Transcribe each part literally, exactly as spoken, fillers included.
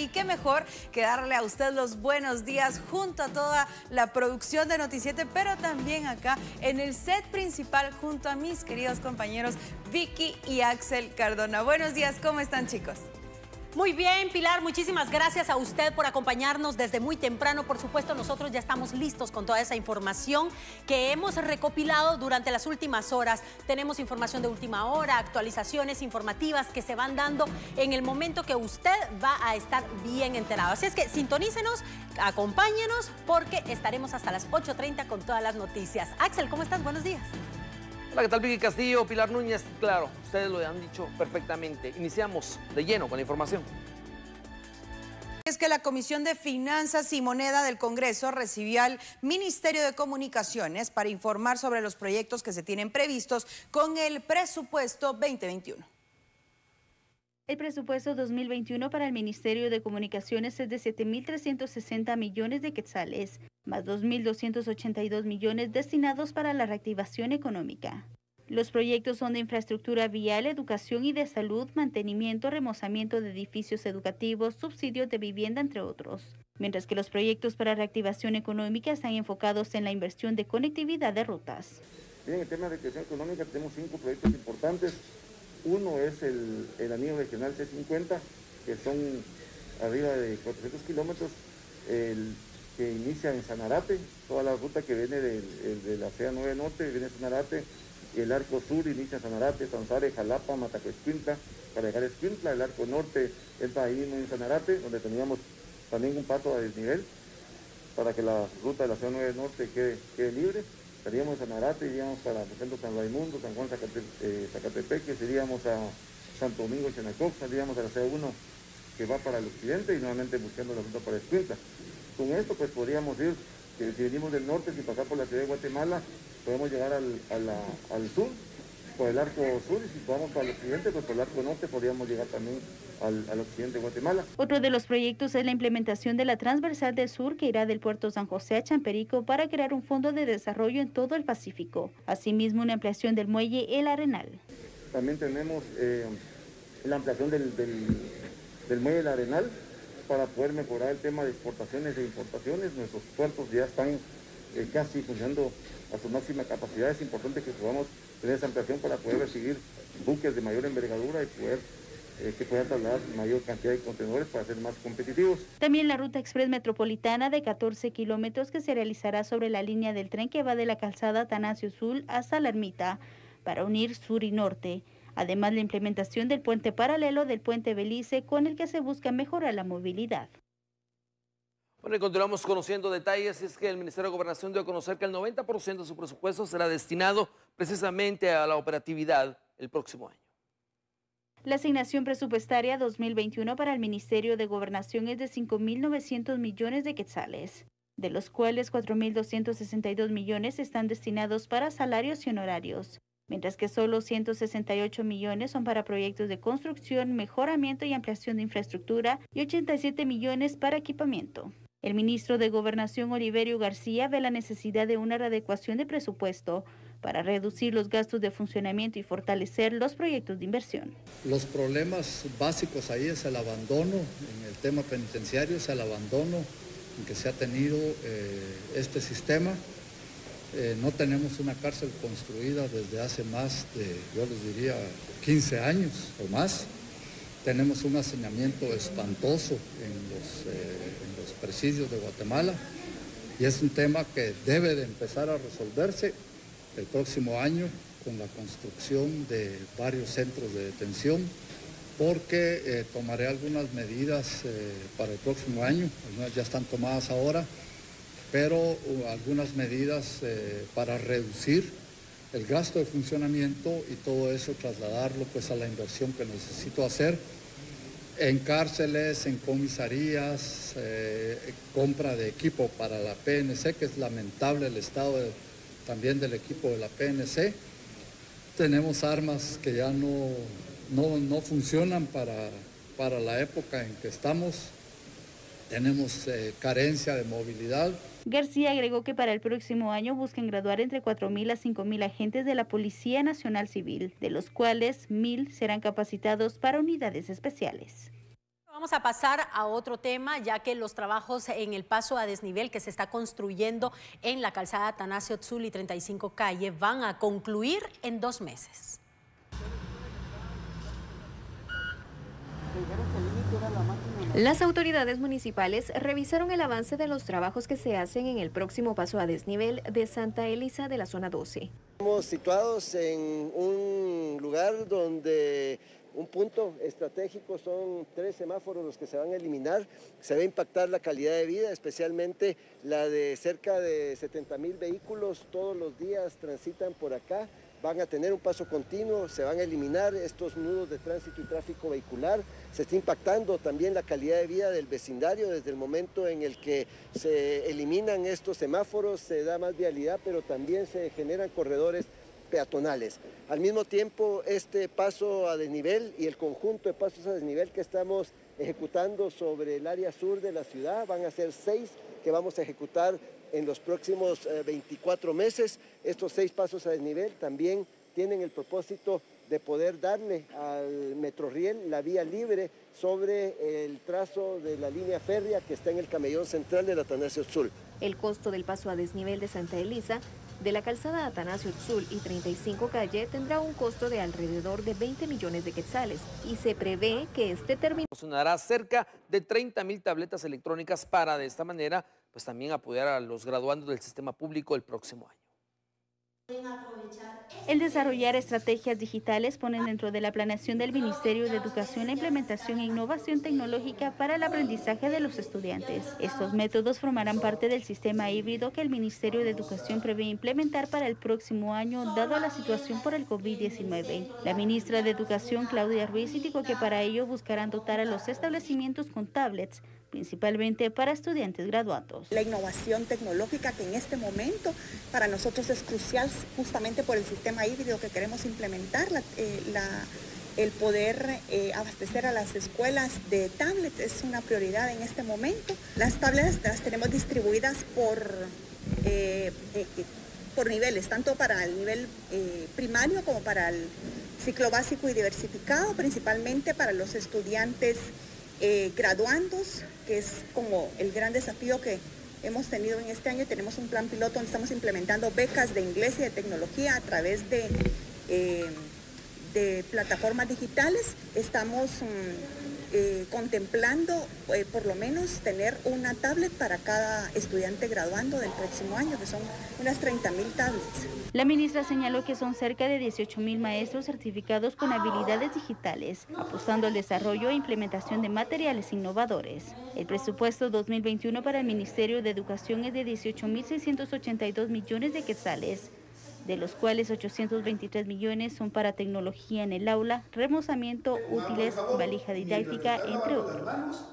y qué mejor que darle a usted los buenos días junto a toda la producción de Noticiete, pero también acá en el set principal junto a mis queridos compañeros Vicky y Axel Cardona. Buenos días, ¿cómo están, chicos? Muy bien, Pilar, muchísimas gracias a usted por acompañarnos desde muy temprano. Por supuesto, nosotros ya estamos listos con toda esa información que hemos recopilado durante las últimas horas. Tenemos información de última hora, actualizaciones informativas que se van dando en el momento que usted va a estar bien enterado. Así es que sintonícenos, acompáñenos, porque estaremos hasta las ocho treinta con todas las noticias. Axel, ¿cómo estás? Buenos días. Hola, ¿qué tal? Vicky Castillo, Pilar Núñez. Claro, ustedes lo han dicho perfectamente. Iniciamos de lleno con la información. Es que la Comisión de Finanzas y Moneda del Congreso recibió al Ministerio de Comunicaciones para informar sobre los proyectos que se tienen previstos con el presupuesto veinte veintiuno. El presupuesto dos mil veintiuno para el Ministerio de Comunicaciones es de siete mil trescientos sesenta millones de quetzales, más dos mil doscientos ochenta y dos millones destinados para la reactivación económica. Los proyectos son de infraestructura vial, educación y de salud, mantenimiento, remozamiento de edificios educativos, subsidios de vivienda, entre otros. Mientras que los proyectos para reactivación económica están enfocados en la inversión de conectividad de rutas. Bien, en el tema de reactivación económica tenemos cinco proyectos importantes. Uno es el, el anillo regional C cincuenta, que son arriba de cuatrocientos kilómetros, el que inicia en Sanarate, toda la ruta que viene de, de la C A nueve Norte, viene a Sanarate, y el arco sur inicia en Sanarate, Sansare, Jalapa, Matacoescuintla, para llegar a Escuintla. El arco norte es ahí mismo en Sanarate, donde teníamos también un paso a desnivel, para que la ruta de la C A nueve Norte quede, quede libre. Estaríamos en Sanarate, iríamos para, por ejemplo, San Raimundo, San Juan, Zacate, eh, Zacatepeque, iríamos a Santo Domingo, Chenacoc, salíamos a la C A uno que va para el occidente y nuevamente buscando la ruta para Escuintla. Con esto pues podríamos ir, que si venimos del norte, sin pasar por la ciudad de Guatemala, podemos llegar al, a la, al sur, por el arco sur, y si vamos para el occidente, pues por el arco norte podríamos llegar también al, al occidente de Guatemala. Otro de los proyectos es la implementación de la Transversal del Sur, que irá del puerto San José a Champerico para crear un fondo de desarrollo en todo el Pacífico. Asimismo, una ampliación del muelle El Arenal. También tenemos eh, la ampliación del, del, del muelle El Arenal para poder mejorar el tema de exportaciones e importaciones. Nuestros puertos ya están eh, casi funcionando a su máxima capacidad. Es importante que podamos tener esa ampliación para poder recibir buques de mayor envergadura y poder eh, que puedan trasladar mayor cantidad de contenedores para ser más competitivos. También la ruta express metropolitana de catorce kilómetros que se realizará sobre la línea del tren que va de la calzada Atanasio Sul hasta la Ermita para unir sur y norte. Además, la implementación del puente paralelo del puente Belice, con el que se busca mejorar la movilidad. Bueno, y continuamos conociendo detalles. Es que el Ministerio de Gobernación dio a conocer que el noventa por ciento de su presupuesto será destinado precisamente a la operatividad el próximo año. La asignación presupuestaria dos mil veintiuno para el Ministerio de Gobernación es de cinco mil novecientos millones de quetzales, de los cuales cuatro mil doscientos sesenta y dos millones están destinados para salarios y honorarios, mientras que solo ciento sesenta y ocho millones son para proyectos de construcción, mejoramiento y ampliación de infraestructura y ochenta y siete millones para equipamiento. El ministro de Gobernación, Oliverio García, ve la necesidad de una readecuación de presupuesto para reducir los gastos de funcionamiento y fortalecer los proyectos de inversión. Los problemas básicos ahí es el abandono, en el tema penitenciario es el abandono en que se ha tenido eh, este sistema. Eh, no tenemos una cárcel construida desde hace más de, yo les diría, quince años o más. Tenemos un hacinamiento espantoso en los, eh, en los presidios de Guatemala y es un tema que debe de empezar a resolverse el próximo año con la construcción de varios centros de detención, porque eh, tomaré algunas medidas eh, para el próximo año, algunas ya están tomadas ahora, pero uh, algunas medidas eh, para reducir el gasto de funcionamiento y todo eso trasladarlo pues a la inversión que necesito hacer en cárceles, en comisarías, eh, compra de equipo para la P N C, que es lamentable el estado de, también del equipo de la P N C. Tenemos armas que ya no, no, no funcionan para, para la época en que estamos. Tenemos eh, carencia de movilidad. García agregó que para el próximo año buscan graduar entre cuatro mil a cinco mil agentes de la Policía Nacional Civil, de los cuales mil serán capacitados para unidades especiales. Vamos a pasar a otro tema, ya que los trabajos en el paso a desnivel que se está construyendo en la calzada Atanasio Tzul y treinta y cinco calle van a concluir en dos meses. Las autoridades municipales revisaron el avance de los trabajos que se hacen en el próximo paso a desnivel de Santa Elisa de la zona doce. Estamos situados en un lugar donde un punto estratégico, son tres semáforos los que se van a eliminar. Se va a impactar la calidad de vida, especialmente la de cerca de setenta mil vehículos todos los días transitan por acá. Van a tener un paso continuo, se van a eliminar estos nudos de tránsito y tráfico vehicular. Se está impactando también la calidad de vida del vecindario desde el momento en el que se eliminan estos semáforos, se da más vialidad, pero también se generan corredores peatonales. Al mismo tiempo, este paso a desnivel y el conjunto de pasos a desnivel que estamos ejecutando sobre el área sur de la ciudad, van a ser seis que vamos a ejecutar en los próximos eh, veinticuatro meses. Estos seis pasos a desnivel también tienen el propósito de poder darle al Metrorriel la vía libre sobre el trazo de la línea férrea que está en el camellón central del Atanasio Tzul. El costo del paso a desnivel de Santa Elisa de la calzada Atanasio Tzul y treinta y cinco calle tendrá un costo de alrededor de veinte millones de quetzales y se prevé que este término Funcionará cerca de treinta mil tabletas electrónicas para de esta manera pues también apoyar a los graduandos del sistema público el próximo año. El desarrollar estrategias digitales ponen dentro de la planeación del Ministerio de Educación la implementación e innovación tecnológica para el aprendizaje de los estudiantes. Estos métodos formarán parte del sistema híbrido que el Ministerio de Educación prevé implementar para el próximo año, dado la situación por el COVID diecinueve. La ministra de Educación, Claudia Ruiz, indicó que para ello buscarán dotar a los establecimientos con tablets, principalmente para estudiantes graduados. La innovación tecnológica que en este momento para nosotros es crucial justamente por el sistema híbrido que queremos implementar, la, eh, la, el poder eh, abastecer a las escuelas de tablets es una prioridad en este momento. Las tablets las tenemos distribuidas por, eh, eh, por niveles, tanto para el nivel eh, primario como para el ciclo básico y diversificado, principalmente para los estudiantes Eh, graduandos, que es como el gran desafío que hemos tenido en este año. Tenemos un plan piloto donde estamos implementando becas de inglés y de tecnología a través de, eh, de plataformas digitales. Estamos mm, eh, contemplando eh, por lo menos tener una tablet para cada estudiante graduando del próximo año, que son unas treinta mil tablets. La ministra señaló que son cerca de dieciocho mil maestros certificados con habilidades digitales, apostando al desarrollo e implementación de materiales innovadores. El presupuesto dos mil veintiuno para el Ministerio de Educación es de dieciocho mil seiscientos ochenta y dos millones de quetzales, de los cuales ochocientos veintitrés millones son para tecnología en el aula, remozamiento, útiles, valija didáctica, entre otros.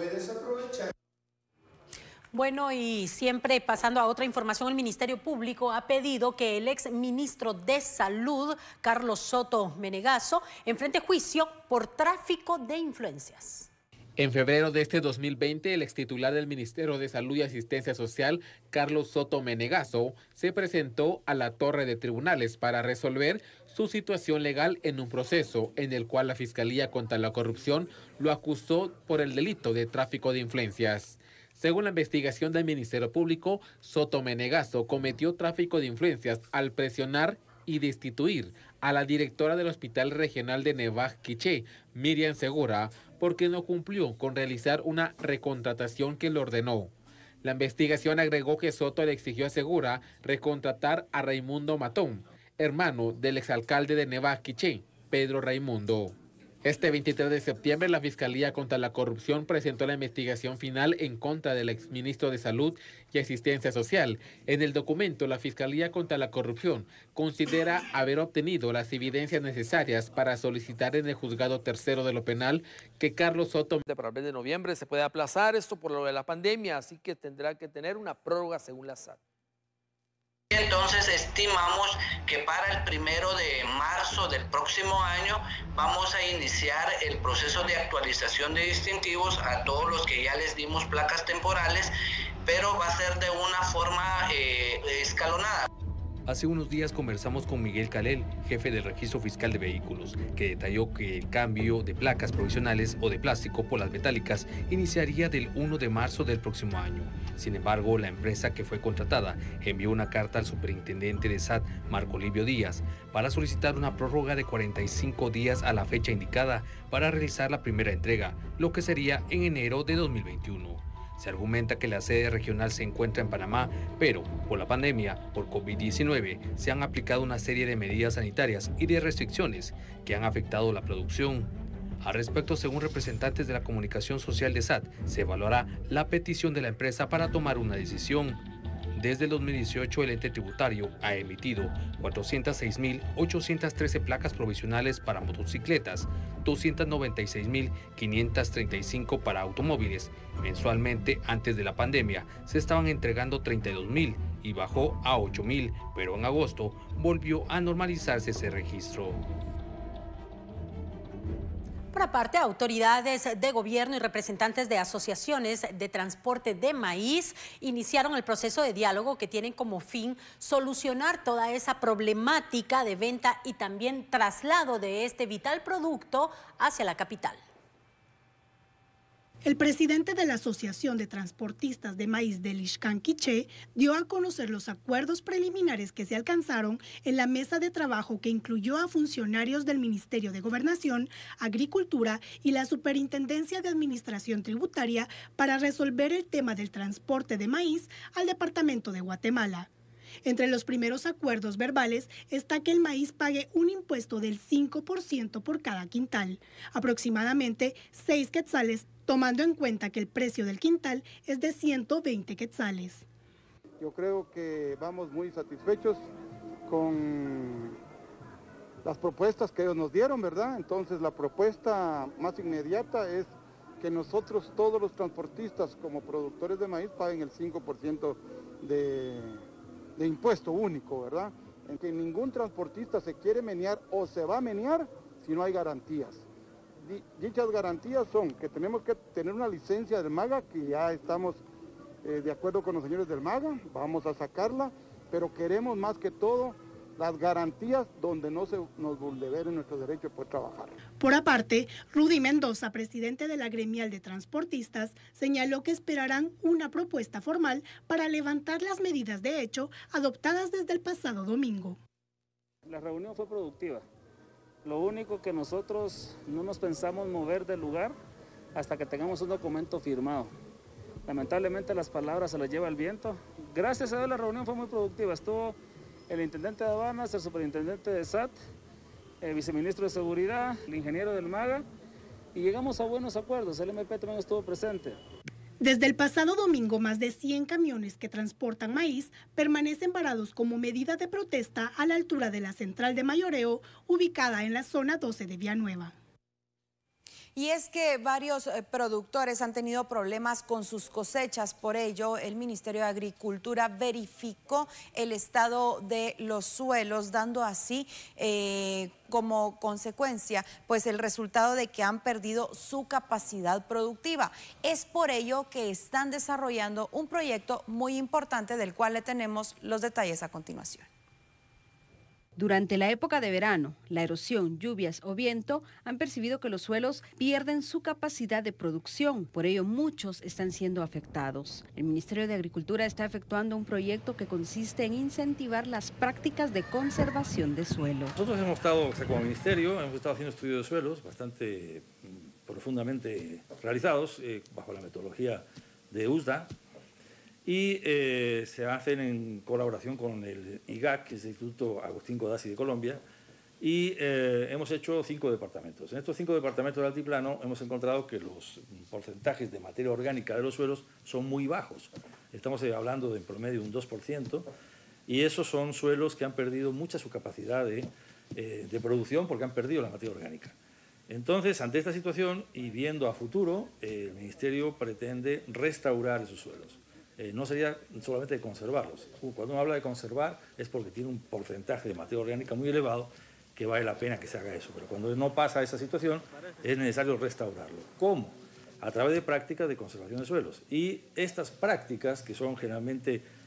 Bueno, y siempre pasando a otra información, el Ministerio Público ha pedido que el ex ministro de Salud, Carlos Soto Menegaso, enfrente juicio por tráfico de influencias. En febrero de este dos mil veinte, el extitular del Ministerio de Salud y Asistencia Social, Carlos Soto Menegaso, se presentó a la Torre de Tribunales para resolver su situación legal en un proceso en el cual la Fiscalía contra la Corrupción lo acusó por el delito de tráfico de influencias. Según la investigación del Ministerio Público, Soto Menegaso cometió tráfico de influencias al presionar y destituir a la directora del Hospital Regional de Nevaj Quiché, Miriam Segura, porque no cumplió con realizar una recontratación que le ordenó. La investigación agregó que Soto le exigió a Segura recontratar a Raimundo Matón, hermano del exalcalde de Nevaj Quiché, Pedro Raimundo. Este veintitrés de septiembre, la Fiscalía contra la Corrupción presentó la investigación final en contra del exministro de Salud y Asistencia Social. En el documento, la Fiscalía contra la Corrupción considera haber obtenido las evidencias necesarias para solicitar en el juzgado tercero de lo penal que Carlos Soto... Para el mes de noviembre se puede aplazar esto por lo de la pandemia, así que tendrá que tener una prórroga según la S A T. Entonces estimamos que para el primero de marzo del próximo año vamos a iniciar el proceso de actualización de distintivos a todos los que ya les dimos placas temporales, pero va a ser de una forma eh, escalonada. Hace unos días conversamos con Miguel Calel, jefe del Registro Fiscal de Vehículos, que detalló que el cambio de placas provisionales o de plástico por las metálicas iniciaría del primero de marzo del próximo año. Sin embargo, la empresa que fue contratada envió una carta al superintendente de S A T, Marco Livio Díaz, para solicitar una prórroga de cuarenta y cinco días a la fecha indicada para realizar la primera entrega, lo que sería en enero de dos mil veintiuno. Se argumenta que la sede regional se encuentra en Panamá, pero por la pandemia por COVID diecinueve se han aplicado una serie de medidas sanitarias y de restricciones que han afectado la producción. Al respecto, según representantes de la comunicación social de S A T, se evaluará la petición de la empresa para tomar una decisión. Desde el dos mil dieciocho, el ente tributario ha emitido cuatrocientas seis mil ochocientas trece placas provisionales para motocicletas, doscientas noventa y seis mil quinientas treinta y cinco para automóviles. Mensualmente, antes de la pandemia, se estaban entregando treinta y dos mil y bajó a ocho mil, pero en agosto volvió a normalizarse ese registro. Por aparte, autoridades de gobierno y representantes de asociaciones de transporte de maíz iniciaron el proceso de diálogo que tienen como fin solucionar toda esa problemática de venta y también traslado de este vital producto hacia la capital. El presidente de la Asociación de Transportistas de Maíz del Ixcán Quiché dio a conocer los acuerdos preliminares que se alcanzaron en la mesa de trabajo que incluyó a funcionarios del Ministerio de Gobernación, Agricultura y la Superintendencia de Administración Tributaria para resolver el tema del transporte de maíz al departamento de Guatemala. Entre los primeros acuerdos verbales está que el maíz pague un impuesto del cinco por ciento por cada quintal, aproximadamente seis quetzales, tomando en cuenta que el precio del quintal es de ciento veinte quetzales. Yo creo que vamos muy satisfechos con las propuestas que ellos nos dieron, ¿verdad? Entonces la propuesta más inmediata es que nosotros, todos los transportistas como productores de maíz, paguen el cinco por ciento de, de impuesto único, ¿verdad? En que ningún transportista se quiere menear o se va a menear si no hay garantías. Dichas garantías son que tenemos que tener una licencia del MAGA, que ya estamos eh, de acuerdo con los señores del MAGA, vamos a sacarla, pero queremos más que todo las garantías donde no se nos vulneren nuestros derechos de poder trabajar. Por aparte, Rudy Mendoza, presidente de la Gremial de Transportistas, señaló que esperarán una propuesta formal para levantar las medidas de hecho adoptadas desde el pasado domingo. La reunión fue productiva. Lo único que nosotros no nos pensamos mover del lugar hasta que tengamos un documento firmado. Lamentablemente las palabras se las lleva el viento. Gracias a Dios la reunión fue muy productiva. Estuvo el intendente de aduanas, el superintendente de S A T, el viceministro de seguridad, el ingeniero del MAGA, y llegamos a buenos acuerdos. El M P también estuvo presente. Desde el pasado domingo, más de cien camiones que transportan maíz permanecen varados como medida de protesta a la altura de la central de mayoreo, ubicada en la zona doce de Villanueva. Y es que varios eh, productores han tenido problemas con sus cosechas, por ello el Ministerio de Agricultura verificó el estado de los suelos, dando así eh, como consecuencia pues el resultado de que han perdido su capacidad productiva. Es por ello que están desarrollando un proyecto muy importante del cual le tenemos los detalles a continuación. Durante la época de verano, la erosión, lluvias o viento han percibido que los suelos pierden su capacidad de producción. Por ello, muchos están siendo afectados. El Ministerio de Agricultura está efectuando un proyecto que consiste en incentivar las prácticas de conservación de suelo. Nosotros hemos estado, o sea, como ministerio, hemos estado haciendo estudios de suelos bastante profundamente realizados eh, bajo la metodología de U S D A. Y eh, se hacen en colaboración con el I G A C, que es el Instituto Agustín Codazzi de Colombia, y eh, hemos hecho cinco departamentos. En estos cinco departamentos del altiplano hemos encontrado que los porcentajes de materia orgánica de los suelos son muy bajos. Estamos hablando de en promedio un dos por ciento, y esos son suelos que han perdido mucha su capacidad de, eh, de producción porque han perdido la materia orgánica. Entonces, ante esta situación y viendo a futuro, eh, el Ministerio pretende restaurar esos suelos. Eh, no sería solamente de conservarlos. Cuando uno habla de conservar es porque tiene un porcentaje de materia orgánica muy elevado que vale la pena que se haga eso. Pero cuando no pasa esa situación es necesario restaurarlo. ¿Cómo? A través de prácticas de conservación de suelos. Y estas prácticas, que son generalmente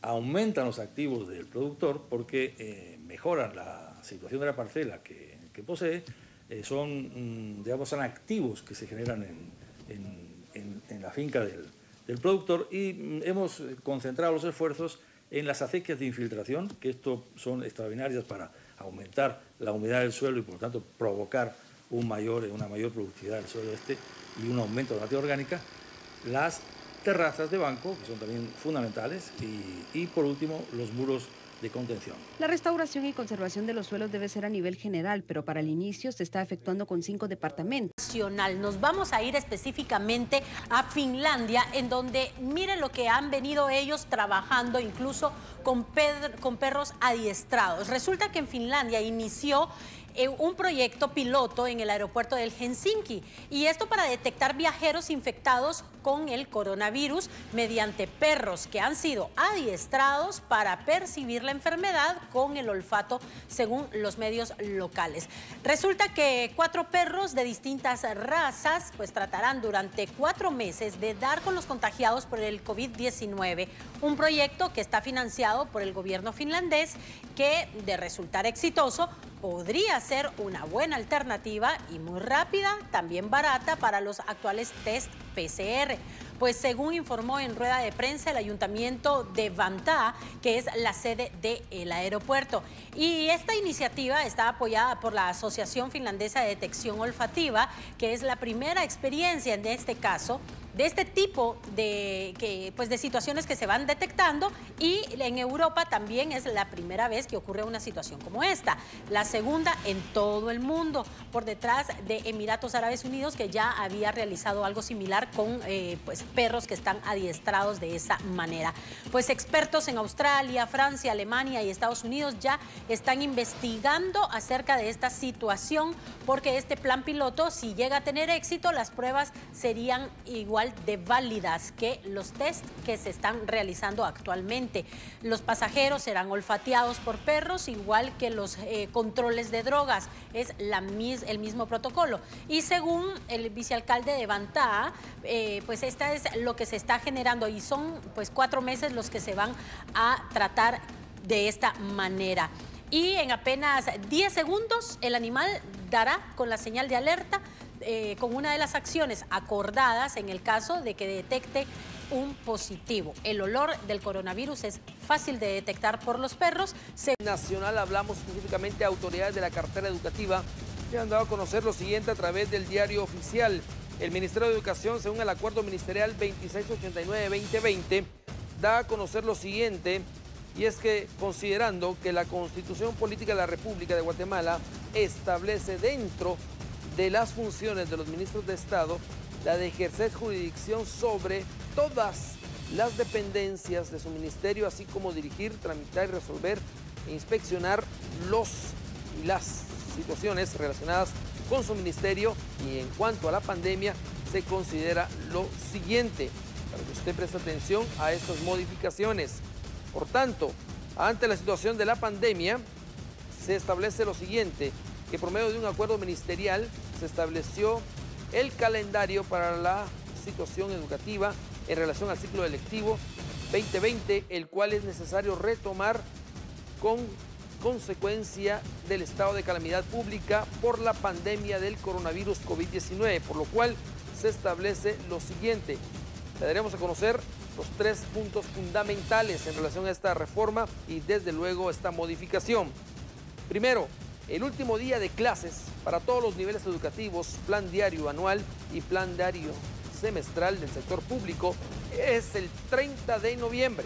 aumentan los activos del productor porque eh, mejoran la situación de la parcela que, que posee, eh, son, mm, digamos, son activos que se generan en, en, en, en la finca del, del productor y mm, hemos concentrado los esfuerzos en las acequias de infiltración, que esto son extraordinarias para aumentar la humedad del suelo y por lo tanto provocar un mayor, una mayor productividad del suelo este y un aumento de la materia orgánica, las terrazas de banco, que son también fundamentales, y, y por último los muros de contención. La restauración y conservación de los suelos debe ser a nivel general, pero para el inicio se está efectuando con cinco departamentos. Nos vamos a ir específicamente a Finlandia, en donde miren lo que han venido ellos trabajando incluso con, con perros adiestrados. Resulta que en Finlandia inició un proyecto piloto en el aeropuerto del Helsinki, y esto para detectar viajeros infectados con el coronavirus mediante perros que han sido adiestrados para percibir la enfermedad con el olfato, según los medios locales. Resulta que cuatro perros de distintas razas pues tratarán durante cuatro meses de dar con los contagiados por el COVID diecinueve, un proyecto que está financiado por el gobierno finlandés, que de resultar exitoso podría ser una buena alternativa y muy rápida, también barata para los actuales test P C R. Pues según informó en rueda de prensa el ayuntamiento de Vantaa, que es la sede del aeropuerto. Y esta iniciativa está apoyada por la Asociación Finlandesa de Detección Olfativa, que es la primera experiencia en este caso de este tipo de, que, pues de situaciones que se van detectando, y en Europa también es la primera vez que ocurre una situación como esta, la segunda en todo el mundo, por detrás de Emiratos Árabes Unidos, que ya había realizado algo similar con eh, pues, perros que están adiestrados de esa manera. Pues expertos en Australia, Francia, Alemania y Estados Unidos ya están investigando acerca de esta situación, porque este plan piloto, si llega a tener éxito, las pruebas serían igual de válidas que los test que se están realizando actualmente. Los pasajeros serán olfateados por perros, igual que los eh, controles de drogas. Es la mis, el mismo protocolo. Y según el vicealcalde de Vantaa, eh, pues esta es lo que se está generando, y son pues cuatro meses los que se van a tratar de esta manera. Y en apenas diez segundos el animal dará con la señal de alerta, Eh, con una de las acciones acordadas en el caso de que detecte un positivo. El olor del coronavirus es fácil de detectar por los perros. Se... Nacional, hablamos específicamente a autoridades de la cartera educativa que han dado a conocer lo siguiente a través del diario oficial. El Ministerio de Educación, según el acuerdo ministerial veintiséis ochenta y nueve veinte veinte, da a conocer lo siguiente, y es que considerando que la Constitución Política de la República de Guatemala establece dentro de las funciones de los ministros de Estado la de ejercer jurisdicción sobre todas las dependencias de su ministerio, así como dirigir, tramitar y resolver e inspeccionar los y las situaciones relacionadas con su ministerio. Y en cuanto a la pandemia, se considera lo siguiente, para que usted preste atención a estas modificaciones. Por tanto, ante la situación de la pandemia, se establece lo siguiente, que por medio de un acuerdo ministerial se estableció el calendario para la situación educativa en relación al ciclo electivo veinte veinte, el cual es necesario retomar con consecuencia del estado de calamidad pública por la pandemia del coronavirus COVID diecinueve, por lo cual se establece lo siguiente. Le daremos a conocer los tres puntos fundamentales en relación a esta reforma y desde luego esta modificación. Primero, el último día de clases para todos los niveles educativos, plan diario anual y plan diario semestral del sector público, es el treinta de noviembre.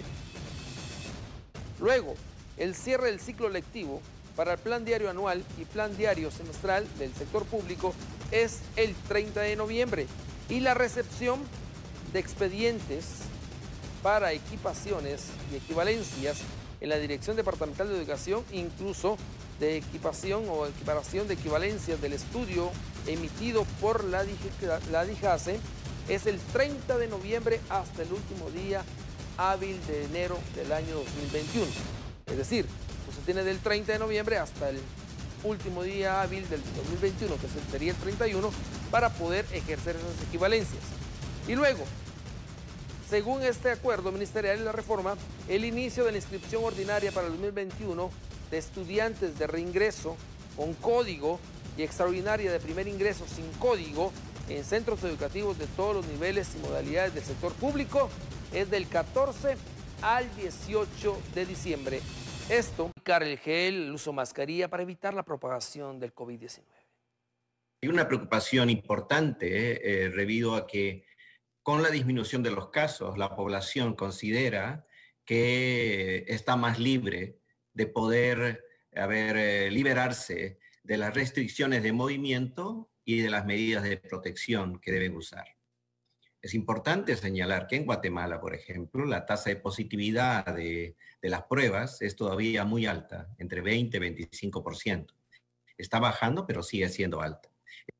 Luego, el cierre del ciclo lectivo para el plan diario anual y plan diario semestral del sector público es el treinta de noviembre. Y la recepción de expedientes para equipaciones y equivalencias en la Dirección Departamental de Educación, incluso de equipación o equiparación de equivalencias del estudio emitido por la, la DIJASE, es el treinta de noviembre hasta el último día hábil de enero del año dos mil veintiuno. Es decir, pues se tiene del treinta de noviembre hasta el último día hábil del dos mil veintiuno, que sería el treinta y uno, para poder ejercer esas equivalencias. Y luego, Según este acuerdo ministerial y la reforma, el inicio de la inscripción ordinaria para el dos mil veintiuno de estudiantes de reingreso con código y extraordinaria de primer ingreso sin código en centros educativos de todos los niveles y modalidades del sector público es del catorce al dieciocho de diciembre. Esto, aplicar el gel, el uso de mascarilla para evitar la propagación del COVID diecinueve. Hay una preocupación importante eh, eh, debido a que con la disminución de los casos, la población considera que está más libre de poder a ver, eh, liberarse de las restricciones de movimiento y de las medidas de protección que deben usar. Es importante señalar que en Guatemala, por ejemplo, la tasa de positividad de, de las pruebas es todavía muy alta, entre veinte y veinticinco por ciento. Está bajando, pero sigue siendo alta.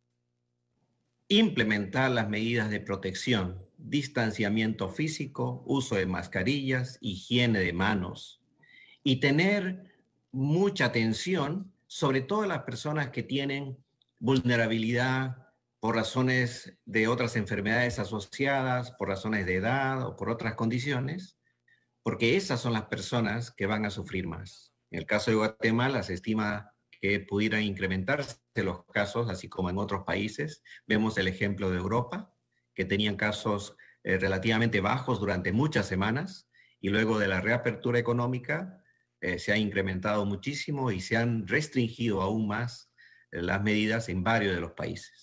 Implementar las medidas de protección, distanciamiento físico, uso de mascarillas, higiene de manos y tener mucha atención sobre todas las personas que tienen vulnerabilidad por razones de otras enfermedades asociadas, por razones de edad o por otras condiciones, porque esas son las personas que van a sufrir más. En el caso de Guatemala se estima que pudieran incrementarse los casos, así como en otros países. Vemos el ejemplo de Europa, que tenían casos eh, relativamente bajos durante muchas semanas y luego de la reapertura económica eh, se ha incrementado muchísimo y se han restringido aún más eh, las medidas en varios de los países.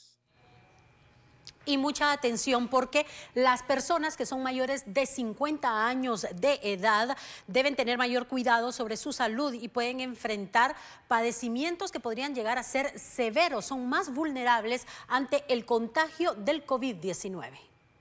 Y mucha atención porque las personas que son mayores de cincuenta años de edad deben tener mayor cuidado sobre su salud y pueden enfrentar padecimientos que podrían llegar a ser severos, son más vulnerables ante el contagio del COVID diecinueve.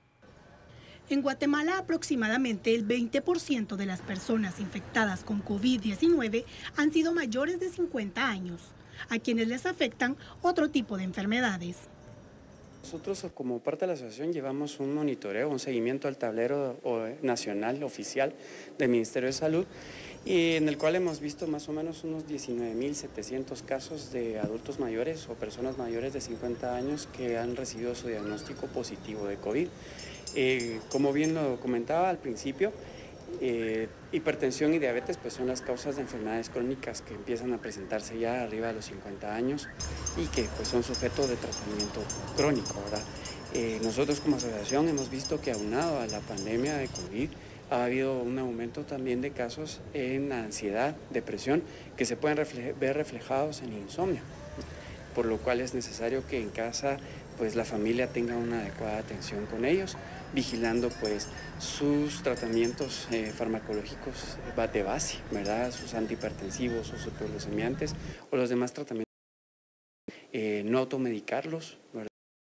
En Guatemala, aproximadamente el veinte por ciento de las personas infectadas con COVID diecinueve han sido mayores de cincuenta años, a quienes les afectan otro tipo de enfermedades. Nosotros como parte de la asociación llevamos un monitoreo, un seguimiento al tablero nacional oficial del Ministerio de Salud y en el cual hemos visto más o menos unos diecinueve mil setecientos casos de adultos mayores o personas mayores de cincuenta años que han recibido su diagnóstico positivo de COVID. Eh, como bien lo comentaba al principio, Eh, hipertensión y diabetes pues son las causas de enfermedades crónicas que empiezan a presentarse ya arriba de los cincuenta años y que pues son sujetos de tratamiento crónico, ¿verdad? Eh, nosotros como asociación hemos visto que aunado a la pandemia de COVID ha habido un aumento también de casos en ansiedad, depresión, que se pueden refle- ver reflejados en insomnio, por lo cual es necesario que en casa pues la familia tenga una adecuada atención con ellos, vigilando pues sus tratamientos eh, farmacológicos de base, ¿verdad? Sus antihipertensivos o superglucemiantes o los demás tratamientos, eh, no automedicarlos, ¿verdad?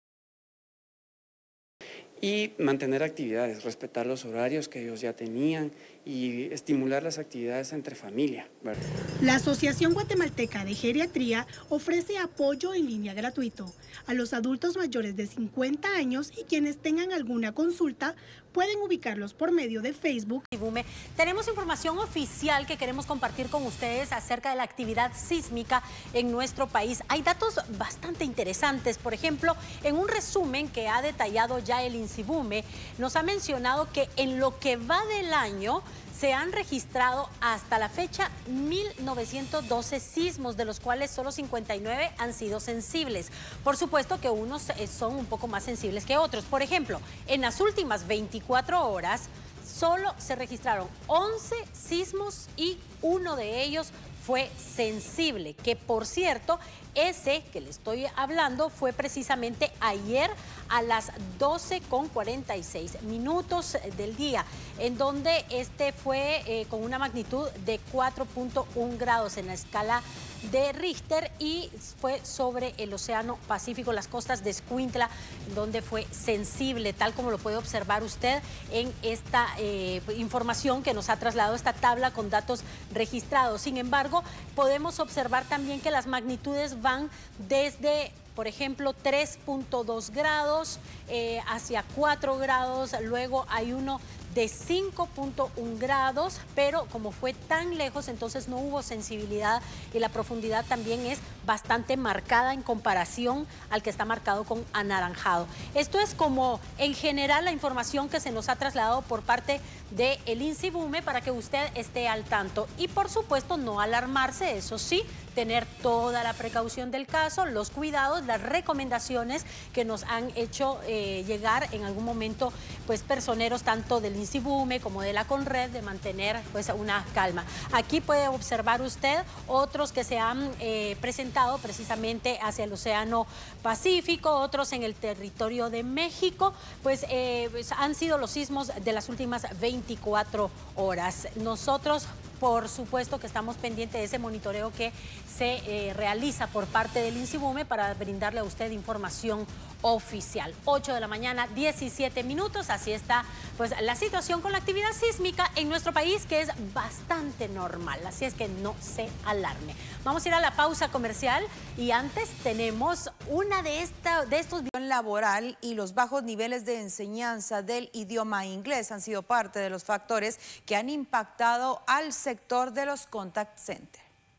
Y mantener actividades, respetar los horarios que ellos ya tenían y estimular las actividades entre familia, ¿verdad? La Asociación Guatemalteca de Geriatría ofrece apoyo en línea gratuito a los adultos mayores de cincuenta años y quienes tengan alguna consulta pueden ubicarlos por medio de Facebook. Tenemos información oficial que queremos compartir con ustedes acerca de la actividad sísmica en nuestro país. Hay datos bastante interesantes. Por ejemplo, en un resumen que ha detallado ya el INSIBUME, nos ha mencionado que en lo que va del año se han registrado hasta la fecha mil novecientos doce sismos, de los cuales solo cincuenta y nueve han sido sensibles. Por supuesto que unos son un poco más sensibles que otros. Por ejemplo, en las últimas veinticuatro horas solo se registraron once sismos y uno de ellos fue sensible, que por cierto, ese que le estoy hablando fue precisamente ayer a las doce con cuarenta y seis minutos del día, en donde este fue eh, con una magnitud de cuatro punto uno grados en la escala de Richter y fue sobre el Océano Pacífico, las costas de Escuintla, donde fue sensible, tal como lo puede observar usted en esta eh, información que nos ha trasladado esta tabla con datos registrados. Sin embargo, podemos observar también que las magnitudes van desde, por ejemplo, tres punto dos grados eh, hacia cuatro grados, luego hay uno de cinco punto uno grados, pero como fue tan lejos, entonces no hubo sensibilidad y la profundidad también es bastante marcada en comparación al que está marcado con anaranjado. Esto es como en general la información que se nos ha trasladado por parte del INSIBUME para que usted esté al tanto. Y por supuesto no alarmarse, eso sí, tener toda la precaución del caso, los cuidados, las recomendaciones que nos han hecho eh, llegar en algún momento pues personeros tanto del INSIBUME como de la CONRED, de mantener pues una calma. Aquí puede observar usted otros que se han eh, presentado precisamente hacia el Océano Pacífico, otros en el territorio de México, pues, eh, pues han sido los sismos de las últimas veinticuatro horas. Nosotros por supuesto que estamos pendientes de ese monitoreo que se eh, realiza por parte del INSIBUME para brindarle a usted información oficial. ocho de la mañana, diecisiete minutos, así está pues la situación con la actividad sísmica en nuestro país, que es bastante normal, así es que no se alarme. Vamos a ir a la pausa comercial y antes tenemos una de, esta, de estos... laboral y los bajos niveles de enseñanza del idioma inglés han sido parte de los factores que han impactado al sector de los contact centers.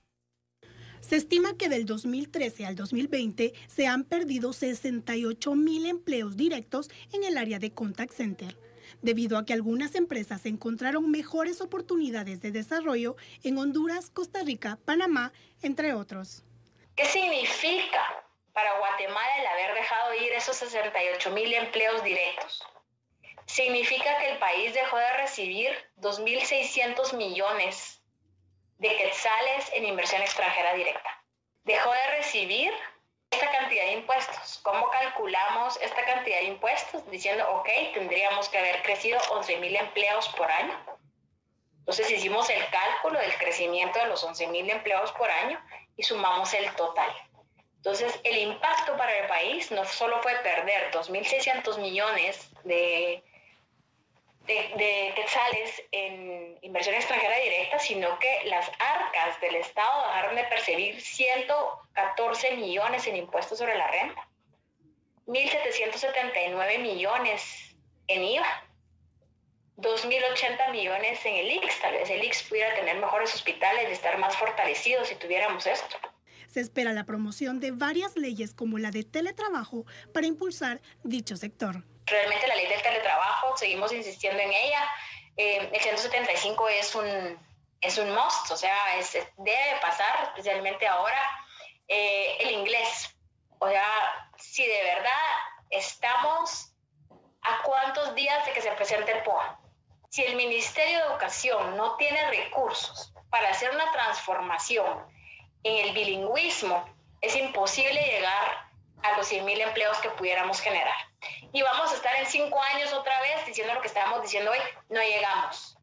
Se estima que del dos mil trece al dos mil veinte se han perdido sesenta y ocho mil empleos directos en el área de contact center, debido a que algunas empresas encontraron mejores oportunidades de desarrollo en Honduras, Costa Rica, Panamá, entre otros. ¿Qué significa para Guatemala el haber dejado ir esos sesenta y ocho mil empleos directos? Significa que el país dejó de recibir dos mil seiscientos millones de quetzales en inversión extranjera directa. Dejó de recibir esta cantidad de impuestos. ¿Cómo calculamos esta cantidad de impuestos? Diciendo, ok, tendríamos que haber crecido once mil empleos por año. Entonces hicimos el cálculo del crecimiento de los once mil empleos por año y sumamos el total. Entonces, el impacto para el país no solo fue perder dos mil seiscientos millones de, de, de quetzales en inversión extranjera directa, sino que las arcas del Estado dejaron de percibir ciento catorce millones en impuestos sobre la renta, mil setecientos setenta y nueve millones en I V A, dos mil ochenta millones en el I X S. Tal vez el I X S pudiera tener mejores hospitales y estar más fortalecido si tuviéramos esto. Se espera la promoción de varias leyes como la de teletrabajo para impulsar dicho sector. Realmente la ley del teletrabajo, seguimos insistiendo en ella. Eh, el ciento setenta y cinco es un, es un must, o sea, es, debe pasar, especialmente ahora, eh, el inglés. O sea, si de verdad estamos a cuántos días de que se presente el P O A. Si el Ministerio de Educación no tiene recursos para hacer una transformación en el bilingüismo, es imposible llegar a los cien mil empleos que pudiéramos generar. Y vamos a estar en cinco años otra vez diciendo lo que estábamos diciendo hoy, no llegamos.